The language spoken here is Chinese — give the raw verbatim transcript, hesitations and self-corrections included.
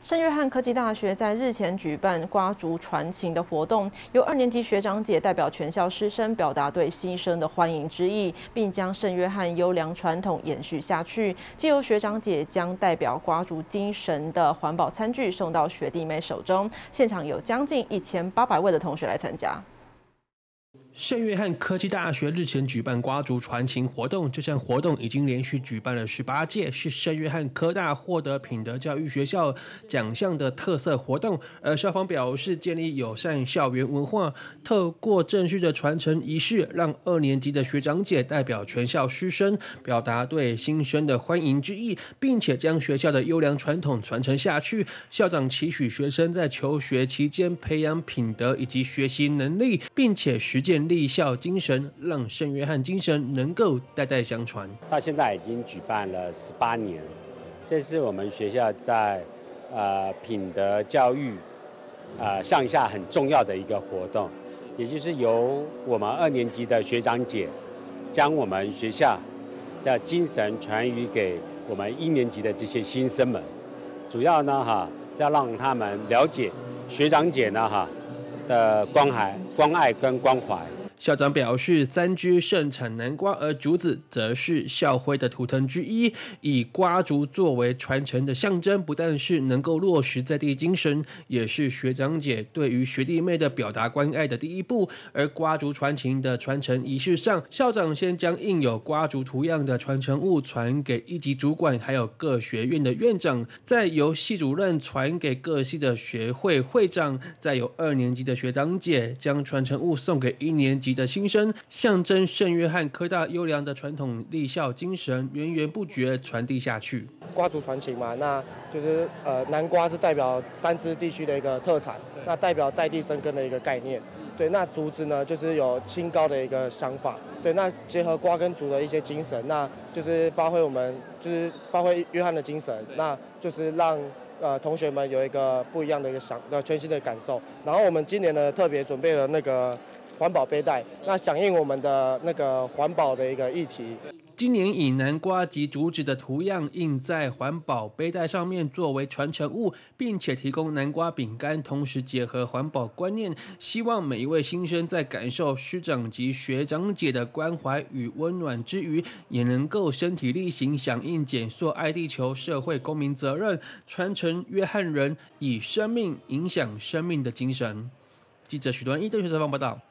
圣约翰科技大学在日前举办刮竹传情的活动，由二年级学长姐代表全校师生表达对新生的欢迎之意，并将圣约翰优良传统延续下去。藉由学长姐将代表刮竹精神的环保餐具送到学弟妹手中，现场有将近一千八百位的同学来参加。 圣约翰科技大学日前举办刮竹传情活动，这项活动已经连续举办了十八届，是圣约翰科大获得品德教育学校奖项的特色活动。而校方表示，建立友善校园文化，透过正式的传承仪式，让二年级的学长姐代表全校师生，表达对新生的欢迎之意，并且将学校的优良传统传承下去。校长期许学生在求学期间培养品德以及学习能力，并且实践 立校精神，让圣约翰精神能够代代相传。 到现在已经举办了十八年，这是我们学校在呃品德教育呃上下很重要的一个活动，也就是由我们二年级的学长姐将我们学校的精神传予给我们一年级的这些新生们。主要呢哈是要让他们了解学长姐呢哈的关怀、关爱跟关怀。 校长表示，三支盛产南瓜，而竹子则是校徽的图腾之一。以刮竹作为传承的象征，不但是能够落实在地精神，也是学长姐对于学弟妹的表达关爱的第一步。而刮竹传情的传承仪式上，校长先将印有刮竹图样的传承物传给一级主管，还有各学院的院长，再由系主任传给各系的学会会长，再由二年级的学长姐将传承物送给一年级 的新生，象征圣约翰科大优良的传统立校精神，源源不绝传递下去。 刮竹传情嘛，那就是呃，南瓜是代表三支地区的一个特产，那代表在地生根的一个概念。对，那竹子呢，就是有清高的一个想法。对，那结合瓜跟竹的一些精神，那就是发挥我们就是发挥约翰的精神，那就是让 呃，同学们有一个不一样的一个想呃全新的感受。然后我们今年呢特别准备了那个环保背带，那响应我们的那个环保的一个议题。 今年以南瓜及竹子的图样印在环保背带上面，作为传承物，并且提供南瓜饼干，同时结合环保观念，希望每一位新生在感受师长及学长姐的关怀与温暖之余，也能够身体力行，响应减塑、爱地球、社会公民责任，传承约翰人以生命影响生命的精神。记者许端一对学采访报道。